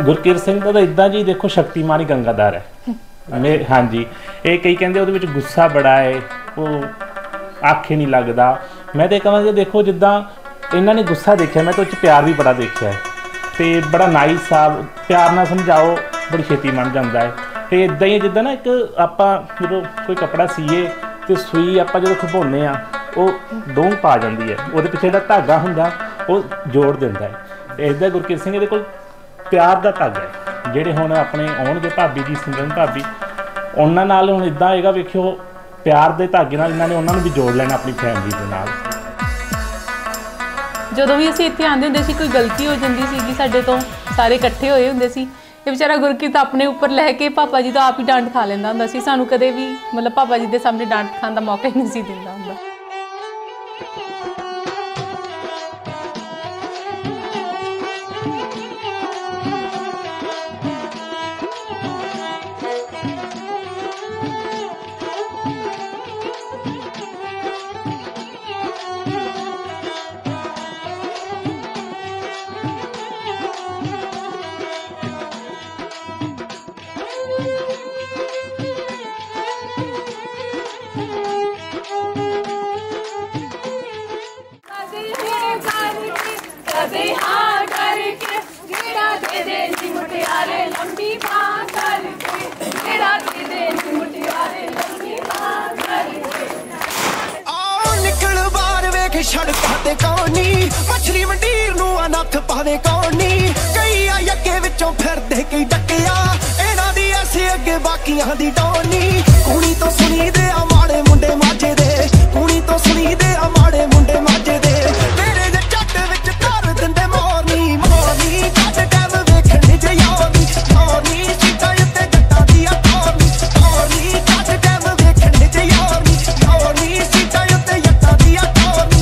गुरकीरत सिंह का तो इदा जी देखो शक्तिमान ही गंगाधर है। हाँ जी, ये कई कहते वो गुस्सा बड़ा है, वो आखे नहीं लगता। मैं तो कहांगा देखो जिदा इन्होंने गुस्सा देखा, मैं तो प्यार भी बड़ा देखा है, तो बड़ा नाइस सा प्यार ना समझाओ बड़ी छेती बन जाता है। तो इदा ही जिदा ना एक आप जो कोई कपड़ा सीए तो सूई आप जो खपाने वो डोंग पा जाती है, वो पिछले जो धागा होंगे वो जोड़ देता है। इदा गुरकीरत सिंह ये प्यार का धागा है। ਜਿਹੜੇ ਹੁਣ ਆਪਣੇ ਆਉਣਗੇ ਭਾਬੀ ਜੀ, ਸਿਮਰਨ ਭਾਬੀ, ਉਹਨਾਂ ਨਾਲ ਹੁਣ ਇੱਦਾਂ ਆਏਗਾ, ਵੇਖਿਓ ਪਿਆਰ ਦੇ ਧਾਗੇ ਨਾਲ ਇਹਨਾਂ ਨੇ ਉਹਨਾਂ ਨੂੰ ਵੀ ਜੋੜ ਲੈਣਾ ਆਪਣੀ ਫੈਮਿਲੀ ਦੇ ਨਾਲ। ਜਦੋਂ ਵੀ ਅਸੀਂ ਇੱਥੇ ਆਉਂਦੇ ਹੁੰਦੇ ਸੀ, ਕੋਈ ਗਲਤੀ ਹੋ ਜਾਂਦੀ ਸੀਗੀ ਸਾਡੇ ਤੋਂ, ਸਾਰੇ ਇਕੱਠੇ ਹੋਏ ਹੁੰਦੇ ਸੀ, ਇਹ ਵਿਚਾਰਾ ਗੁਰਕੀਰਤ ਆਪਣੇ ਉੱਪਰ ਲੈ ਕੇ ਪਾਪਾ ਜੀ ਤੋਂ ਆਪ ਹੀ ਡਾਂਟ ਖਾ ਲੈਂਦਾ ਹੁੰਦਾ ਸੀ। ਸਾਨੂੰ ਕਦੇ ਵੀ ਮਤਲਬ ਪਾਪਾ ਜੀ ਦੇ ਸਾਹਮਣੇ ਡਾਂਟ ਖਾਣ ਦਾ ਮੌਕਾ ਹੀ ਨਹੀਂ ਸੀ ਦਿੰਦਾ ਹੁੰਦਾ। सड़कों ते कौनी मछली मंडीर नूं नथ पावे कौनी, कई आई अगे विचों फिरदे कई डकिया, इन्हां दी ऐसे अगे बाकियां दी टोनी। कुड़ी तो सुनी दे आ माड़े मुंडे माजे दे, कुड़ी तो सुनी दे आ माड़े मुंडे माजे दे, तेरे दे जट विच कर दिंदे मोरनी मोरनी, कट टैम वेखणे जे यारनी यारनी, सीटा उत्ते जट्टां दी आ तोरनी तोरनी, कट टैम वेखणे जे यारनी यारनी, सीटा उत्ते जट्टां दी आ तोरनी।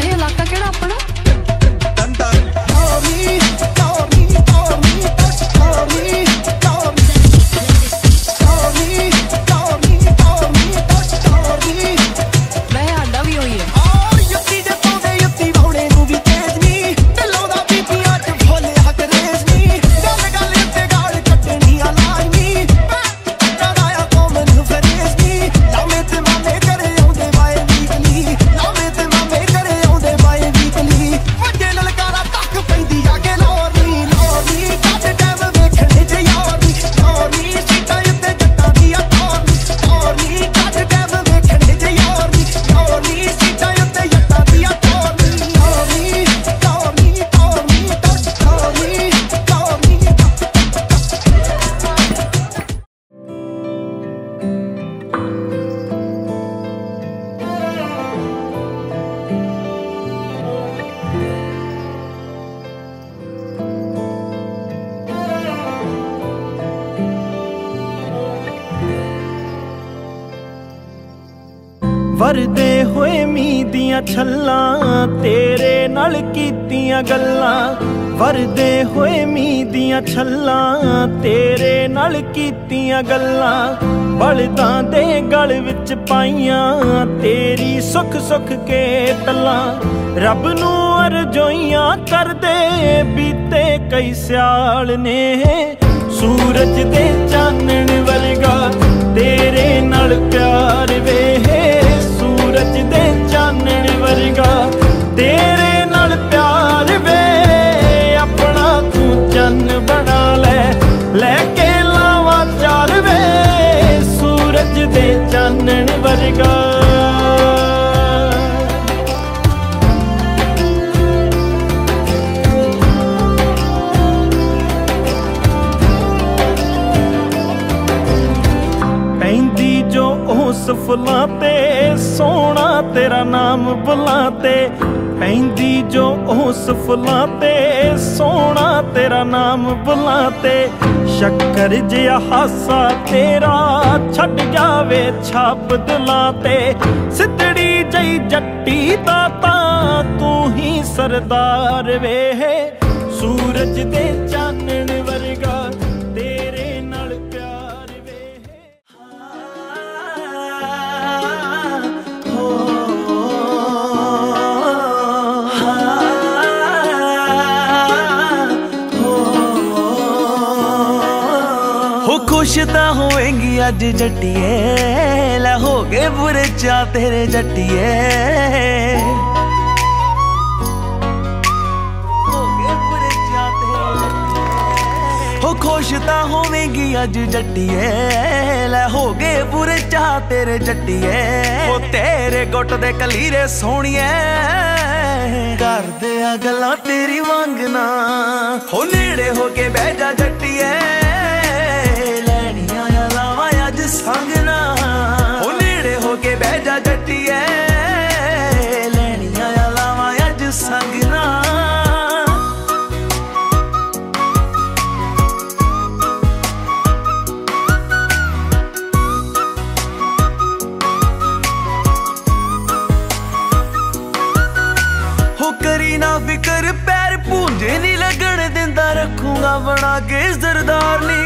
वरदे होए मीं दियां छल्लां तेरे नाल कीतियां गल्लां, वरदे होए मीं दियां छल्लां तेरे नाल कीतियां गल्लां, बलदां दे गल विच पाइयां तेरी सुख सुख के तल्लां, रब नूं अरजोइयां करदे बीते कई स्याल ने, सूरज दे चानण वर्गा तेरे नाल प्यार वे, सूरज दे चानण वर्गा तेरे नाल प्यार वे, अपना तू चन्न बना लेके लावा चार वे, सूरज दे चानण वर्गा। फुलां ते सोना तेरा नाम बुलाते, पैंदी जो उस फुलां ते सोना तेरा नाम बुलाते, शक्कर जिहा हासा तेरा छड़ जावे छाप दिलाते, सिद्धड़ी जई जट्टी दाता तू ही सरदार वे, सूरज दे चानण वर्गा तेरे नाल प्यार वे। हो खुश तां होवेंगी अज जट्टिए, लै हो गए बुरे चा तेरे जट्टिए, खुश तां होवेंगी अज जट्टिए, लै हो गए बुरे चाह तेरे जट्टिए। ओ तेरे गुट दे कलीरे सोहणिए, करदे आ गल्लां तेरी वांगना, हो नेड़े हो के बह जा जट्टिए, लैनियां आ लावां अज संगना, हो नेड़े हो के बह जा जट्टिए, लैनियां आ लावां अज संगना। करी ना फिकर पैर पूंजे नहीं लगन दिंदा, रखूंगा बना के सरदारनी।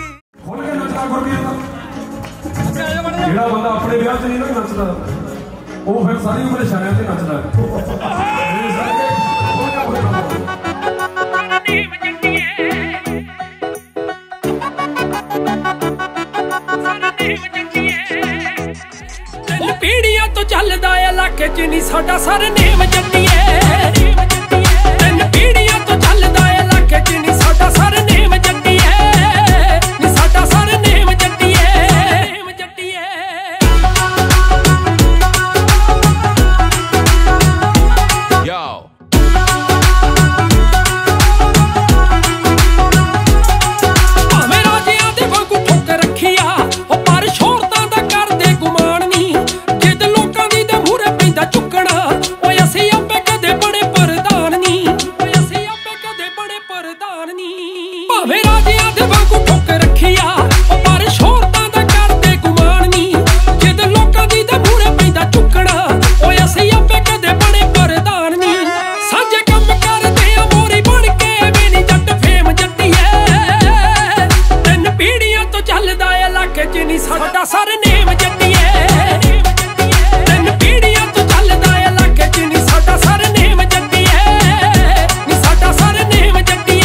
ਜਿਹੜਾ ਬੰਦਾ ਆਪਣੇ ਵਿਆਹ 'ਚ ਨਹੀਂ ਨਾ ਨੱਚਦਾ, ਉਹ ਫਿਰ ਸਾਰੀ ਉਮਰ ਇਸ਼ਾਰਿਆਂ 'ਤੇ ਨੱਚਦਾ। ਪੀੜੀਆਂ ਤੋਂ ਚੱਲਦਾ ਇਲਾਕੇ 'ਚ ਨੀ ਸਾਡਾ ਸਰਨੇਮ ਜੱਟੀਏ, ਤਿੰਨ ਪੀੜੀਆਂ ਤੋਂ ਚੱਲਦਾ ਇਲਾਕੇ 'ਚ ਨੀ ਸਾਡਾ ਸਰਨੇਮ ਜੱਟੀਏ, ਨੀ ਸਾਡਾ ਸਰਨੇਮ ਜੱਟੀਏ, ਜੱਟੀਏ। ਭਾਵੇਂ ਰਾਜਿਆਂ ਦੇ ਵਾਂਗੂ ਠੋਕ ਰੱਖੀ ਆ, ਉਹ ਪਰ ਸ਼ੋਹਰਤਾਂ ਦਾ ਕਰਦੇ ਗੁਮਾਨ ਨੀ, ਜਿੱਦ ਲੋਕਾਂ ਦੀ ਦੇ ਮੂਹਰੇ ਪੈਂਦਾ ਚੁੱਕਣਾ, ਓਏ ਅਸੀਂ ਆਪੇ ਕਦੇ ਬਣੇ ਪ੍ਰਧਾਨ ਨੀ, ਓਏ ਅਸੀਂ ਆਪੇ ਕਦੇ ਬਣੇ ਪ੍ਰਧਾਨ ਨੀ। ਭਾਵੇਂ ਰਾਜਿਆਂ ਦੇ ਵਾਂਗੂ ਠੋਕ ਰੱਖੀ ਆ, ਉਹ ਪਰ ਸ਼ੋਹਰਤਾਂ ਦਾ ਕਰਦੇ ਗੁਮਾਨ ਨੀ, ਜਿੱਦ ਲੋਕਾਂ ਦੀ ਦੇ ਮੂਹਰੇ ਪੈਂਦਾ ਚੁੱਕਣਾ, ਓਏ ਅਸੀਂ ਆਪੇ ਕਦੇ ਬਣੇ ਪ੍ਰਧਾਨ ਨੀ। ਸਾਂਝੇ ਕੰਮ ਕਰਦੇ ਆ ਮੋਰੀ ਬਣ ਕੇ ਵੀ ਨੀ ਜੱਟ ਫੇਮ ਜੱਟੀਏ, ਤਿੰਨ ਪੀੜੀਆਂ ਤੋਂ ਚੱਲਦਾ ਇਲਾਕੇ 'ਚ ਨੀ ਸਾਡਾ ਸਰਨੇਮ ਜੱਟੀਏ, ਤਿੰਨ ਪੀੜੀਆਂ ਤੋਂ ਚੱਲਦਾ ਇਲਾਕੇ 'ਚ ਨੀ ਸਾਡਾ ਸਰਨੇਮ ਜੱਟੀਏ, ਨੀ ਸਾਡਾ ਸਰਨੇਮ ਜੱਟੀਏ।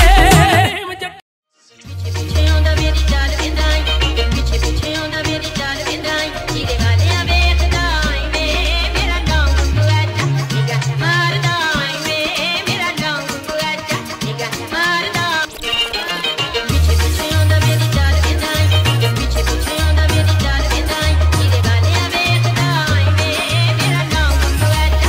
ਪਿੱਛੇ ਆਉਂਦਾ ਮੇਰੀ ਚਾਲ ਵੇਂਦਾ ਏ, ਪਿੱਛੇ ਪਿੱਛੇ ਆਉਂਦਾ ਮੇਰੀ ਚਾਲ ਵੇਂਦਾ ਏ, ਜਿਹਦੇ ਵਾਲਿਆਂ ਵੇਖਦਾ ਏ ਵੇ ਮੇਰਾ ਨਾਮ ਗੁਆਚਾ, ਨਿਗਾ ਮਾਰਦਾ ਏ ਵੇ ਮੇਰਾ ਨਾਮ ਗੁਆਚਾ, ਨਿਗਾ ਮਾਰਦਾ। ਪਿੱਛੇ ਪਿੱਛੇ ਆਉਂਦਾ ਮੇਰੀ ਚਾਲ ਵੇਂਦਾ ਏ, ਪਿੱਛੇ ਪਿੱਛੇ ਆਉਂਦਾ ਮੇਰੀ ਚਾਲ ਵੇਂਦਾ ਏ, ਜਿਹਦੇ ਵਾਲਿਆਂ ਵੇਖਦਾ ਏ ਵੇ ਮੇਰਾ ਨਾਮ ਗੁਆਚਾ।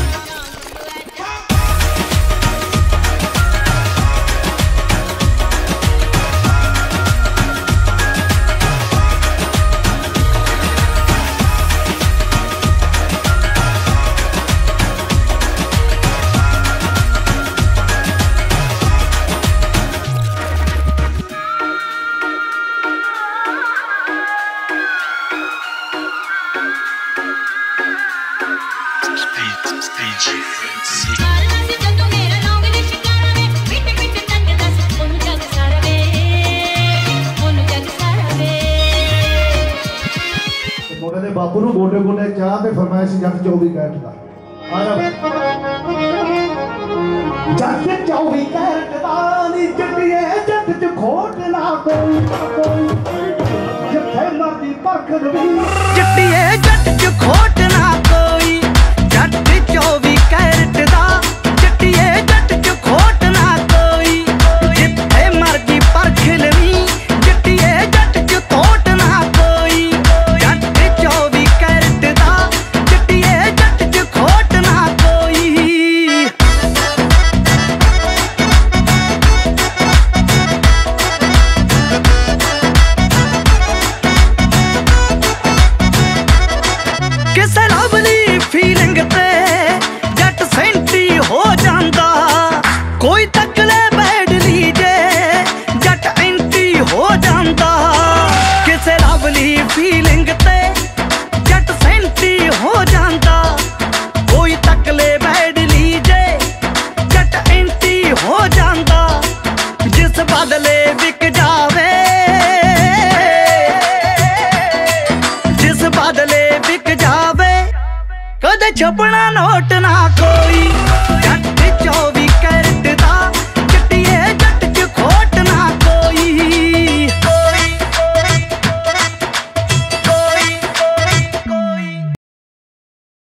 ਮਾਰਨਾ ਸੀ ਜਦੋਂ ਮੇਰਾ ਲੌਂਗ ਨੀ ਸ਼ਿਕਾਰਾ ਵੇ, ਪਿੱਟ ਪਿੱਟ ਤੱਕ ਦੱਸ ਉਹਨੂੰ ਜੱਗ ਸਾਰਾ ਵੇ, ਉਹਨੂੰ ਜੱਗ ਸਾਰਾ ਵੇ। ਮੁੰਡੇ ਦੇ ਬਾਪੂ ਨੂੰ ਗੋਡੇ ਗੋਡੇ ਚਾਹ ਤੇ ਫਰਮਾਇਸ਼ ਜੱਟ 24 ਕੈਰਟ ਦਾ ਆ ਜਾ ਜੱਟ 24 ਕੈਰਟ ਦਾ ਨੀ ਜੱਟੀਏ, ਜੱਟ 'ਚ ਖੋਟ ਨਾ ਕੋਈ, ਜਿੱਥੇ ਮਰਦੀ ਪਰਖ ਰਵੀ ਜੱਟੀਏ ਜੱਟ 'ਚ ਖੋਟ ਨਾ ਕੋਈ, ਜੱਟ 24 ਕੈਰਟ ਦਾ, ਜੱਟੀਏ ਜੱਟ 'ਚ ਖੋਟ ਨਾ ਕੋਈ, ਜਿੱਥੇ ਮਰਜੀ ਪਰਖ ਲਵੀਂ, ਜੱਟੀਏ ਜੱਟ 'ਚ ਖੋਟ ਨਾ ਕੋਈ, ਜੱਟ 24 ਕੈਰਟ ਦਾ, ਜੱਟੀਏ ਜੱਟ 'ਚ ਖੋਟ ਨਾ ਕੋਈ। ਕਿਸੇ ਲਵਲੀ ਫੀਲਿੰਗ ਤੇ ਜੱਟ ਸੈਂਟੀ ਹੋ ਜਾਂਦਾ, ਕੋਈ ਤੱਕਲੇ ਬੈਡਲੀ ਜੇ ਜੱਟ ਐਂਟੀ ਹੋ ਜਾਂਦਾ। ਕਿਸੇ ਲਵਲੀ ਫੀਲਿੰਗ ਤੇ ਜੱਟ ਸੈਂਟੀ ਹੋ ਜਾਂਦਾ, ਕੋਈ ਤੱਕਲੇ ਬੈਡਲੀ ਜੇ ਜੱਟ ਐਂਟੀ ਹੋ ਜਾਂਦਾ। ਜਿਸ ਬਦਲੇ ਵਿਕ ਜਾਵੇ, ਜਿਸ ਬਦਲੇ ਵਿਕ ਜਾਵੇ, ਕਦੇ ਛਪਣਾ ਨੋਟ ਨਾ ਕੋਈ, ਜੱਟ 24 ਕੈਰਟ